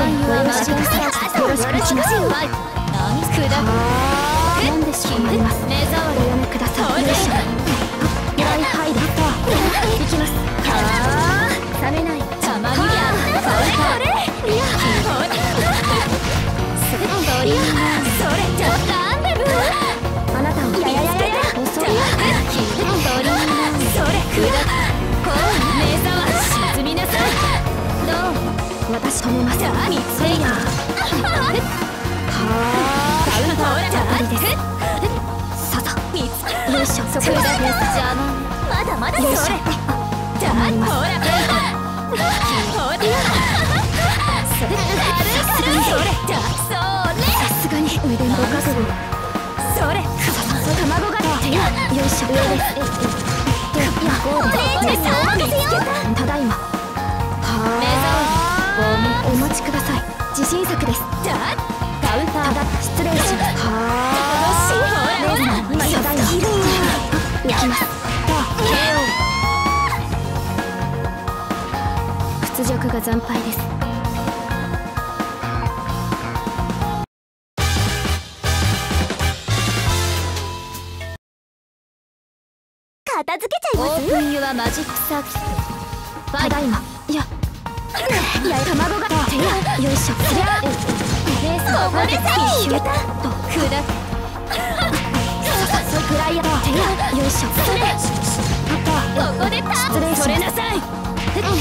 はマジックサーチよろしくお願いします。はい、何くだなんでしょうね。目障りおやめください。よいしょ。はいはいで行きます。冷めないたまにはこれいやそれちょっとアンデブあなたをや遅いそれくだこう目障沈みなさい。どう私止めます。見つけやほらじゃありです。ささよいしょ。そこだけ邪魔まだまだそれじゃあほらほらそれじゃあそれさすがに腕のおかずをそれ卵が手やよいしょ上ですいやゴールですただいまお待ちください。自信作です。じゃあカウンターだ失礼します。今ただいま行きます。屈辱が惨敗です。片付けちゃいます。オープンユアマジックサーキットただいまいや卵が手やよいしょそりゃレースのここでさえいけたと砕けそくらいや手やよいしょそれここで失礼しそれなさいそれあ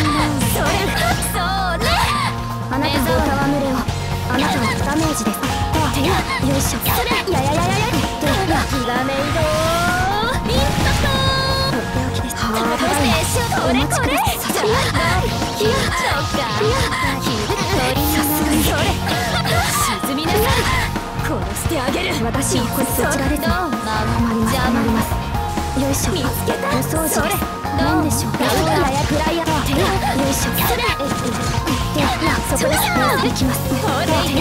なたの戯れをあなたのダメージです手やよいしょそれや気がめいろインパクトとっておきです。これさすがにそれ沈みなさい。殺してあげる。私はこちらですね。困りますよいしょ見つけたお掃除です。なんでしょうややくらいや手やよいしょそれそこです行きます手や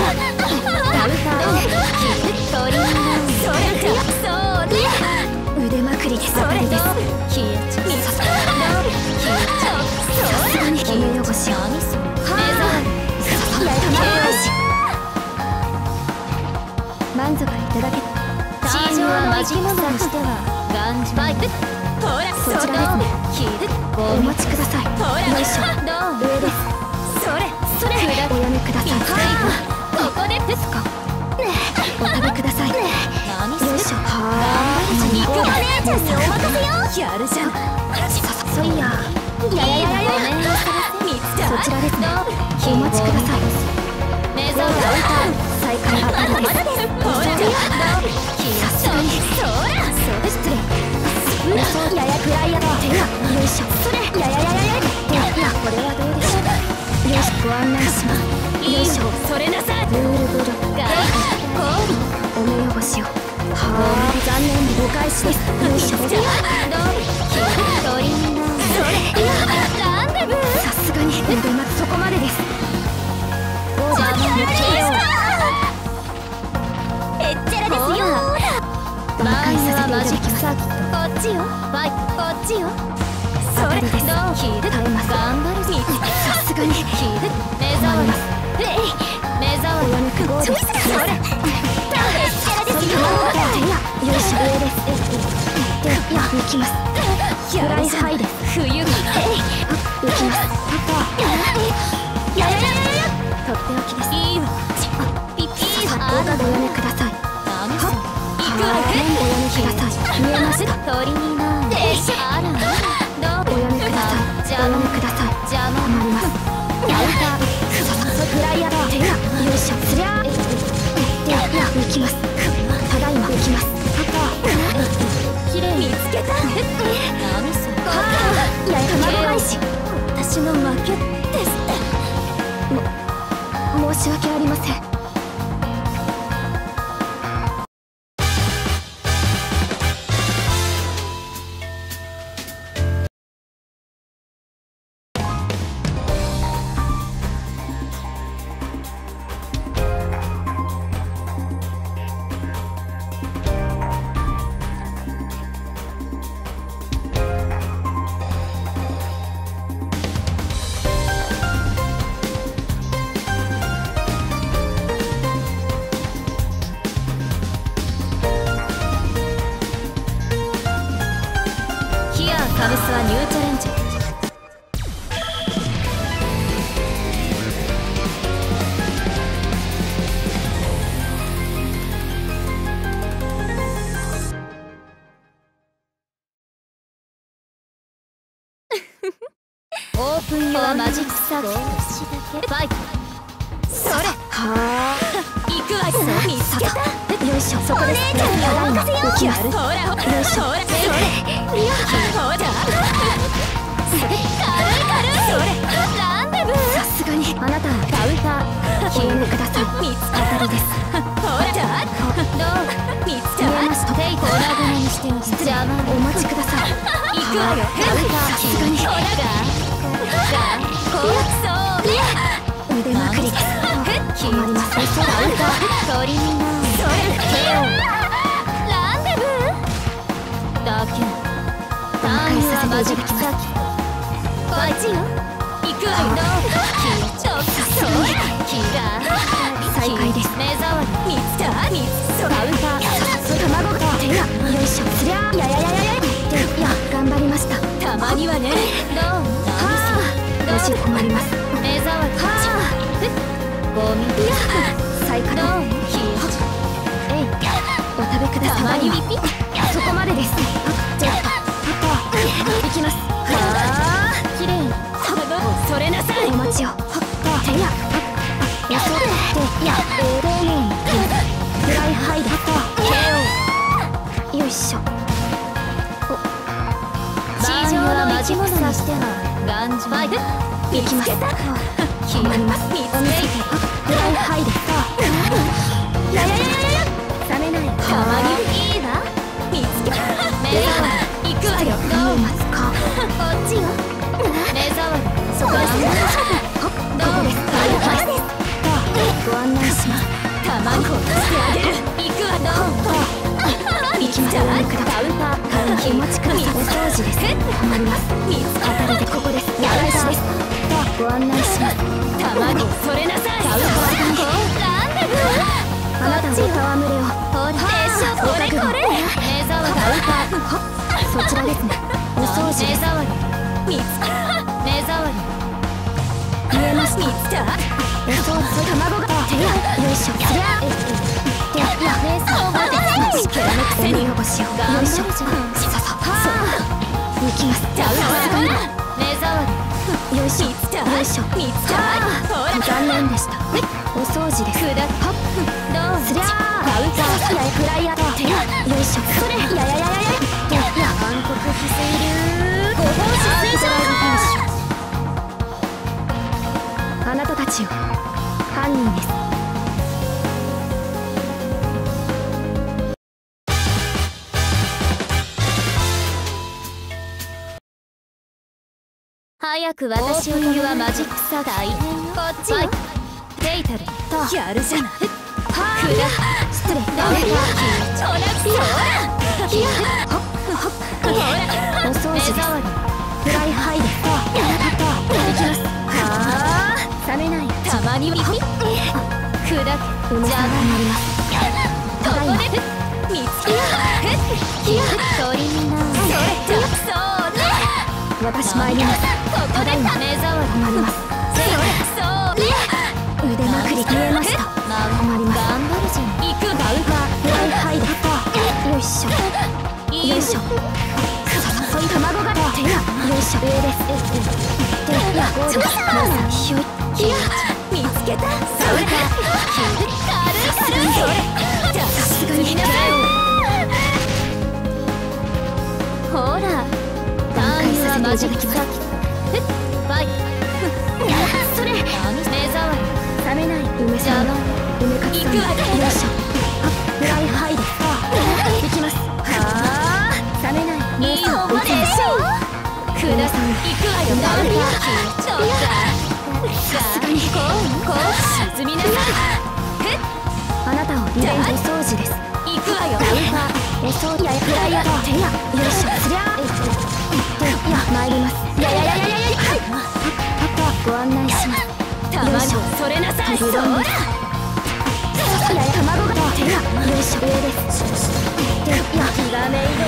腕まくりです。当たりです。消えちゃうさすがにお目汚しを満足いただけチームはマジックとしてはガンジバイクこちらですね。お待ちください。よいしょ上ですそれおやめください。ここでですかお食べください。よいしょ肉お姉ちゃんにお任せよやるじゃんそいやそちらですね。お待ちください。目覚め再開当たりです。さすがに失礼ややくらいや手やよいしょそれやこれはどうでしょう。よしご案内します。よいしょそれなさい。ルールブロックお目汚しを残念お返しです。よいしょさすがに腕まそこまでです。へっちゃらですよ。挽回させていただきます。こっちよこっちよそれです。耐えます。頑張るさすがに目障ります目障りおやめくゴールそれへっちゃらですよ。よいしょ上です行きます。フライハイです。冬が行きますとっておきです。いいわピッピー動画でおやめください。おやめください。見えますか鳥になおやめください。おやめください。困りますフライヤー手やよいしょすりゃ行きます。ただいま行きます。きれい見つけた何それ卵返し私の負けですって申し訳ありません。 分よはマジックサーキット。ファイト。それ。はあ。行くわよ。見つけた。よいしょ。そこです。お姉ちゃんにお任せよ。浮きます。ほらほら。よいしょ。ほら。それ。いや。ほら。軽い。それ。ランデブー。さすがに。あなたカウンター。おやめください。見つかたりです。ほら。どう。見つか。見えました。テイコをラグにしておき。邪魔。お待ちください。行くわよ。カウンター。さすがに。ほらが。こう。そう。腕まくりです。決まりません。カウンター。鳥にな。それ。手を。ランデブー。だけ。ターンはマジックサーキット。こっちよ。行くわよ。ちょっとそう。キラー。再開です。目障り。見つか。カウンター。卵が。手や。よいしょ。すりゃ。いや頑張りました。たまにはね。どう。はあ。もし困ります。目障り。はあ。ゴミ。再開。どう。えい。お食べください。たまにピッ。そこまでです。じゃあ。行きます。はあ。きれいに。それなさい。お待ちを。手や。よそって。いや。丁寧に。フライハイで。KO。よいしょ。地上の生き物にしては頑丈。ファイト。行きます。決まります。お見せて。フライハイで。や冷めない。たまにいいわ。見つけ。目障り。行くわよ。どうますか。こっちよ。目障り。そこです。どうです。はいです。ご案内します。たまにほっとしてあげる。行くわ。どう。行きます。カウンター。お待ちください。お掃除です。困ります。当たりでここです。お返しです。ご案内します。たまにそれなさい。カウンター。ランデブー。あなたの戯れを。ほら。これ。目障り。カウンター。そちらですね。お掃除です。見つか。目障り。見えました。見つか。お掃除。卵が。手や。よいしょ。すりゃ。いや姉さん。お見汚しを。よいしょ。行きます。目障り。よいしょ。よいしょ。残念でした。お掃除です。どうすりゃー。カウンター。フライヤー。手や。よいしょ。それ。暗黒きすぎる。ご奉仕水上。あなたたちよ。犯人です。早く私を言うはマジックサー大変よ。こっちよ。デイタルやるじゃない。くら失礼。どうかちょらっぴよ。お掃除です。フライハイです。行きます。はあ。冷めない。たまにはピッ。砕け。邪魔になります。ここで見つけ。鳥になる。そうね。私参ります。ここで目障り。困ります。そうね。腕まくり見えました。困ります。頑張るじゃん。行く。カウンター。フライハイです。よいしょ。よいしょ。そういう卵が。手や。よいしょ。上です。手や。ゴール。ひょい。見つけた。それ。軽い。さすがに。ほら。マジックサーキット。ファイト。それ。目障り。冷めない。梅さん。梅かつさん。よいしょ。フライハイです。行きます。はあ。冷めない。いい方までしょ。くださん。行くわよ。ダメだ。ちょっと。さすがに。こう。沈みなさい。あなたをリベンジお掃除です。行くわよ。カウンター。お掃除やフライヤー。手や。よいしょ。すりゃ。参ります。ご案内します。たまにそれなさい。そうだ。卵が手がよいしょ。上です。気がめいろ。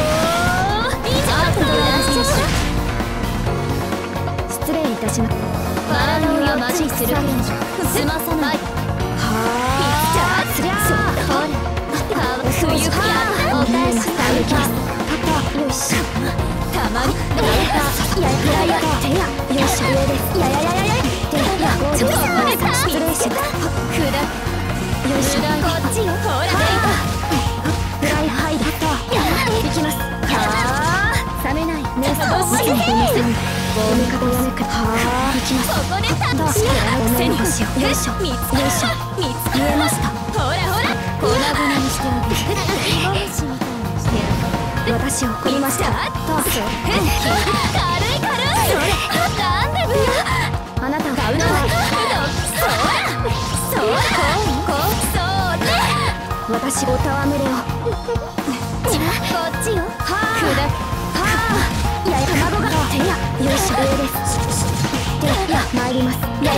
失礼いたします。体をマジにする。すまさない。はあ。すりゃ。ほら。冬やお返しされます。よいしょ。 たまにやフライヤー手やよいしょ上ですや手やゴール失礼しますよいしょこっちよほらフライハイだ行きます冷めないね少しボールかやめく行きますここでタッチごめんなしよよいしょよいしょ見えましたほらほら粉々にしてあげる私みたいにしてあげる私を送りました軽いなんでブあなたがうなさいそう私を戯れよこっちよやや卵が手やよいしょ上です手や参りますや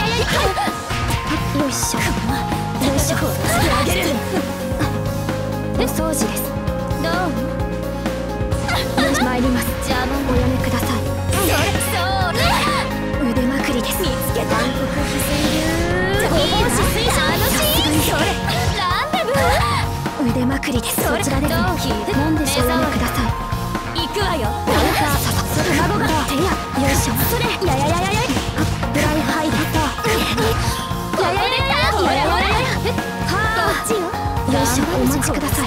よいしょよいしょあげるお掃除ですどうよし参ります邪魔おやめください腕まくりです見つけた暗黒非水流ご奉仕水晶ランデブー腕まくりですこちらですなんでしょうおやめください行くわよ卵が手やよいしょそれフライハイだこっちよよいしょお待ちください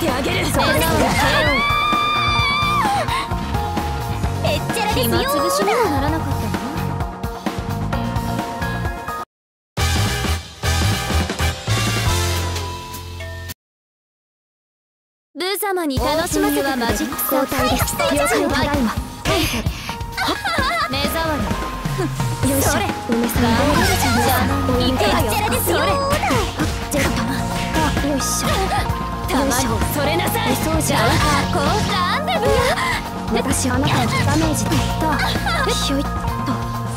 へっちゃらですよ暇つぶしにはならなかったの無様に楽しませはマジック交代です了解ただいま目障りよいしょ梅さん行くわよそれジェットよいしょ卵それなさいじゃあこうランデブー私あなたのダメージとひょいっと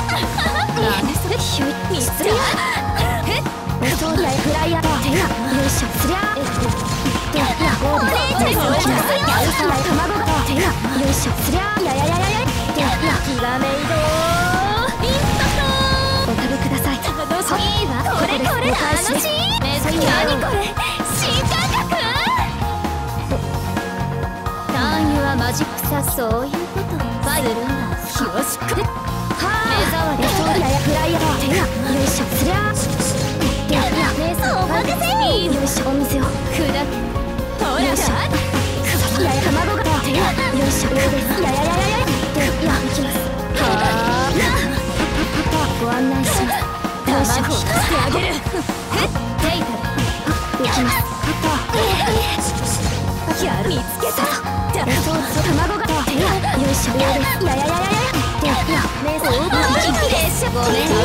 ひょいっ失礼おそうやフライヤー手やよいしょすりゃ手やゴール卵が手やよいしょすりゃ手やキラメイドインパクトお食べくださいいいわこれ楽しい何これ新感覚単位はマジックさそういうことするんだよしく目障りそうやフライヤー手やよいしょすりゃ姉さんお任せによいしょお水を砕けほらよいしょやや卵が手やよいしょ上ですや行きますご案内しますよいしょしてあげるテイタル行きます見つけた卵が手やよいしょ上です姉さんごめん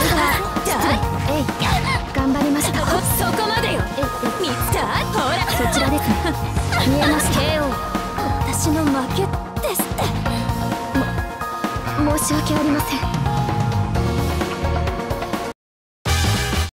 頑張りましたそこまでよ見つかほらそちらですね見えます KO 私の負けですって申し訳ありません